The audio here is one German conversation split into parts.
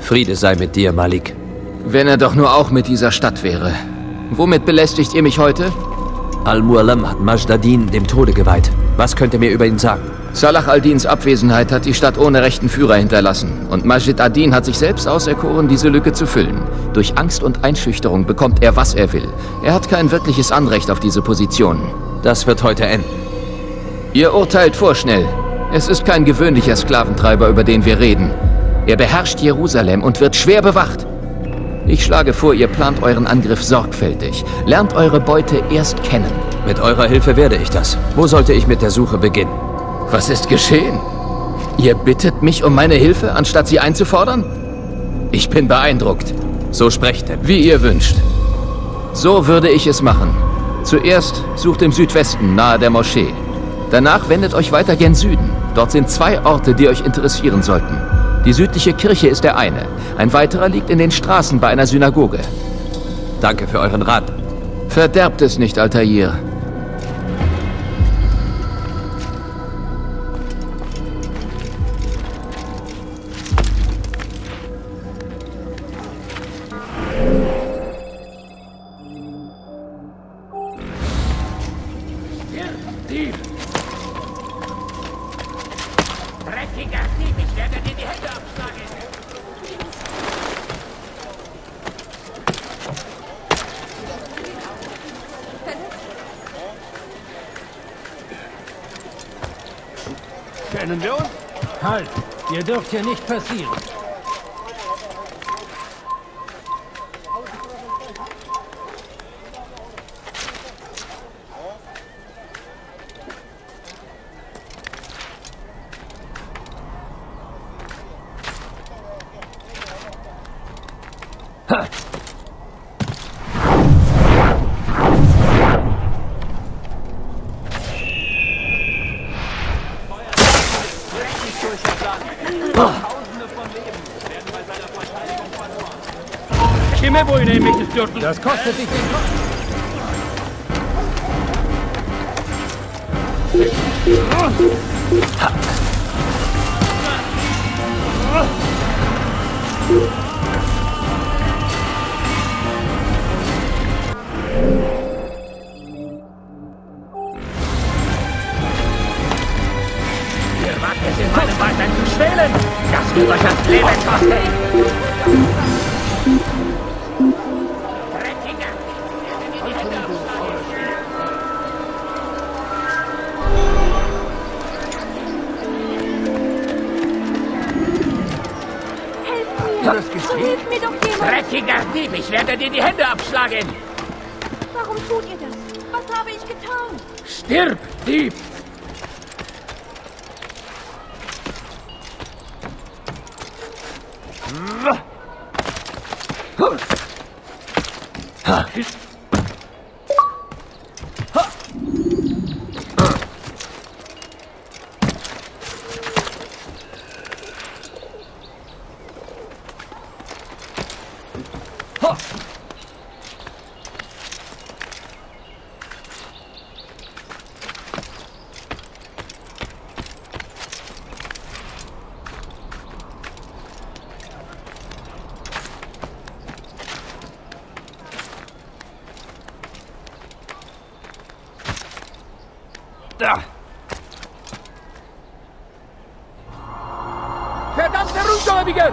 Friede sei mit dir, Malik. Wenn er doch nur auch mit dieser Stadt wäre. Womit belästigt ihr mich heute? Al-Mualam hat Majd ad-Din dem Tode geweiht. Was könnt ihr mir über ihn sagen? Salah al-Dins Abwesenheit hat die Stadt ohne rechten Führer hinterlassen. Und Majd ad-Din hat sich selbst auserkoren, diese Lücke zu füllen. Durch Angst und Einschüchterung bekommt er, was er will. Er hat kein wirkliches Anrecht auf diese Position. Das wird heute enden. Ihr urteilt vorschnell. Es ist kein gewöhnlicher Sklaventreiber, über den wir reden. Er beherrscht Jerusalem und wird schwer bewacht. Ich schlage vor, ihr plant euren Angriff sorgfältig. Lernt eure Beute erst kennen. Mit eurer Hilfe werde ich das. Wo sollte ich mit der Suche beginnen? Was ist geschehen? Ihr bittet mich um meine Hilfe, anstatt sie einzufordern? Ich bin beeindruckt. So sprecht denn. Wie ihr wünscht. So würde ich es machen. Zuerst sucht im Südwesten, nahe der Moschee. Danach wendet euch weiter gen Süden. Dort sind 2 Orte, die euch interessieren sollten. Die südliche Kirche ist der eine. Ein weiterer liegt in den Straßen bei einer Synagoge. Danke für euren Rat. Verderbt es nicht, Altair. Kennen wir uns? Halt! Ihr dürft hier nicht passieren. Ha! Das kostet dich den Kopf. Ihr wagt es in meinem Wald zu schwelen! Das wird euch das Leben kosten! Hilf mir doch jemand! Dreckiger Dieb, ich werde dir die Hände abschlagen! Warum tut ihr das? Was habe ich getan? Stirb, Dieb! Da! Verdammter Ungläubiger!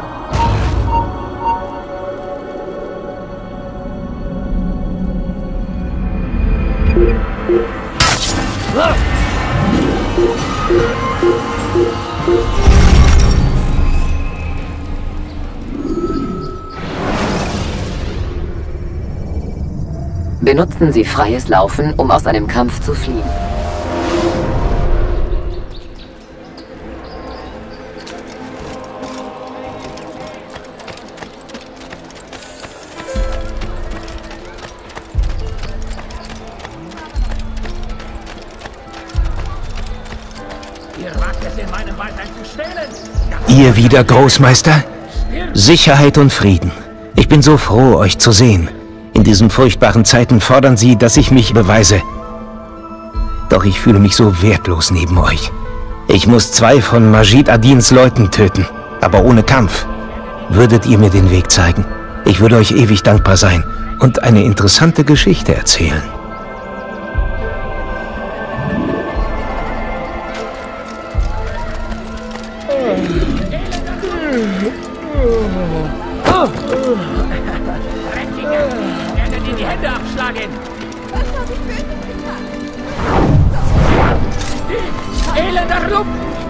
Benutzen Sie freies Laufen, um aus einem Kampf zu fliehen. Ihr wieder, Großmeister? Sicherheit und Frieden. Ich bin so froh, euch zu sehen. In diesen furchtbaren Zeiten fordern Sie, dass ich mich beweise. Doch ich fühle mich so wertlos neben euch. Ich muss 2 von Majd ad-Dins Leuten töten, aber ohne Kampf. würdet ihr mir den Weg zeigen. Ich würde euch ewig dankbar sein und eine interessante Geschichte erzählen. Die Hände abschlagen! Was habe ich Böses getan? Elender Lump!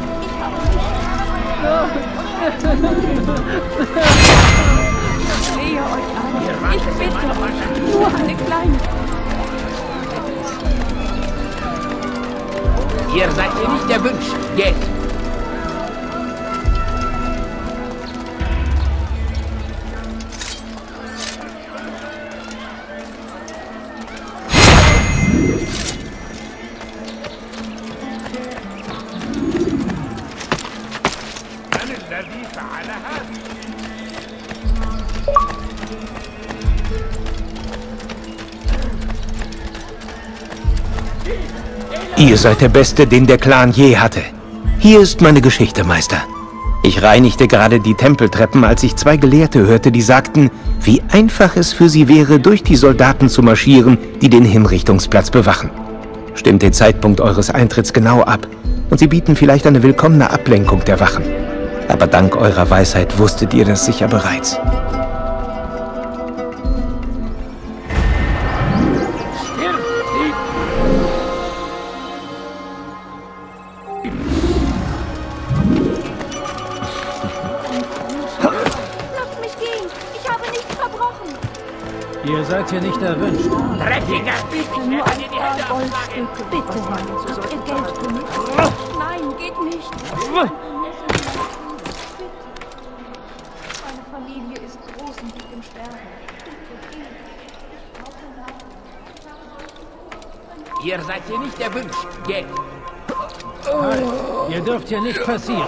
Ich flehe euch an. Ich bitte euch. Nur eine kleine. Ihr seid hier nicht erwünscht. Geht! Ihr seid der Beste, den der Clan je hatte. Hier ist meine Geschichte, Meister. Ich reinigte gerade die Tempeltreppen, als ich zwei Gelehrte hörte, die sagten, wie einfach es für sie wäre, durch die Soldaten zu marschieren, die den Hinrichtungsplatz bewachen. Stimmt den Zeitpunkt eures Eintritts genau ab und sie bieten vielleicht eine willkommene Ablenkung der Wachen. Aber dank eurer Weisheit wusstet ihr das sicher bereits. Lasst mich gehen. Ich habe nichts verbrochen. Ihr seid hier nicht erwünscht. Dreckiger Dieb! Ich Nur werde ein dir die paar Hände abschlagen! Goldstücke. Bitte, habt ihr Geld für mich? Nein, geht nicht. Meine Familie ist groß und liegt im Sterben. Ihr seid hier nicht erwünscht. Geht! Halt. Ihr dürft hier nicht passieren.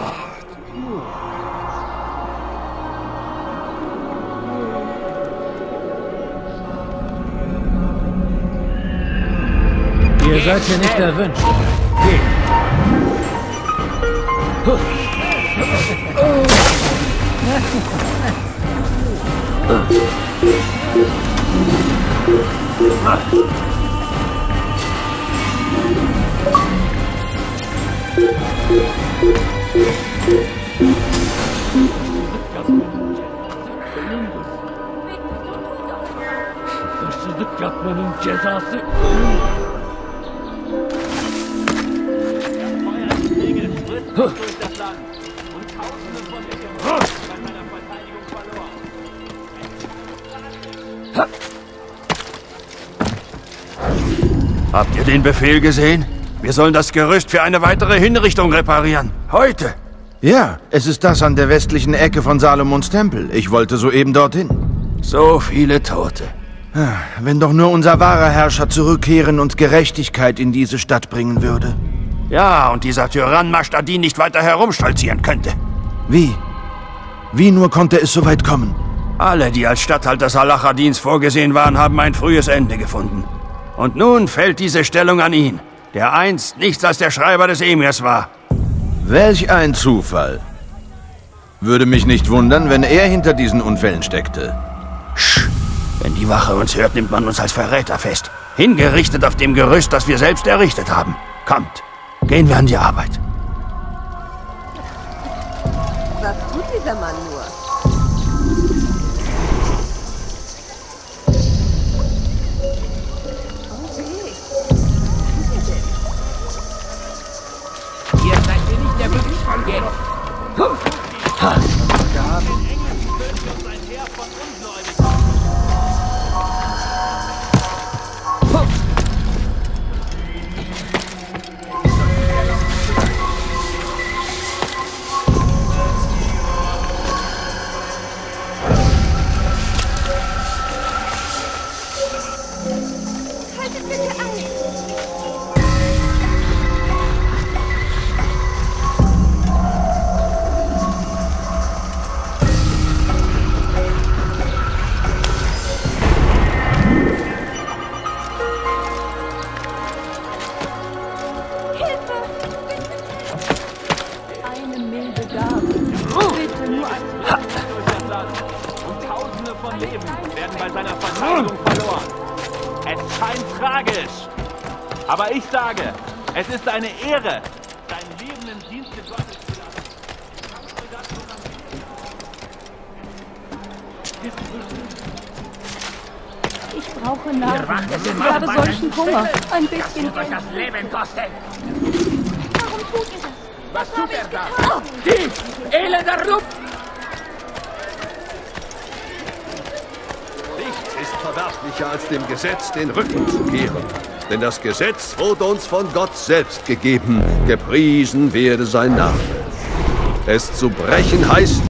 Ihr seid hier nicht erwünscht. Geht. Hırsızlık yapmanın cezası Habt ihr den Befehl gesehen? Wir sollen das Gerüst für eine weitere Hinrichtung reparieren. Heute. Ja, es ist das an der westlichen Ecke von Salomons Tempel. Ich wollte soeben dorthin. So viele Tote. Wenn doch nur unser wahrer Herrscher zurückkehren und Gerechtigkeit in diese Stadt bringen würde. Ja, und dieser Tyrann Mashtadin nicht weiter herumstolzieren könnte. Wie? Wie nur konnte es so weit kommen? Alle, die als Statthalter Salahadins vorgesehen waren, haben ein frühes Ende gefunden. Und nun fällt diese Stellung an ihn, der einst nichts als der Schreiber des Emirs war. Welch ein Zufall. Würde mich nicht wundern, wenn er hinter diesen Unfällen steckte. Sch! Wenn die Wache uns hört, nimmt man uns als Verräter fest. Hingerichtet auf dem Gerüst, das wir selbst errichtet haben. Kommt, gehen wir an die Arbeit. Was tut dieser Mann nur? Ihr seid hier nicht erwünscht. Geht! Haltet bitte an! werden bei seiner Verteidigung verloren. Es scheint tragisch. Aber ich sage, es ist eine Ehre, dein Leben im Dienste Gottes zu lassen. Ich brauche Nahrung. Ich habe solchen Hunger. Ein bisschen Das wird euch das Leben kosten. Warum tut ihr das? Was tut er da? Die elender Rupp! Nichts ist verwerflicher, als dem Gesetz den Rücken zu kehren. Denn das Gesetz wurde uns von Gott selbst gegeben. Gepriesen werde sein Name. Es zu brechen heißt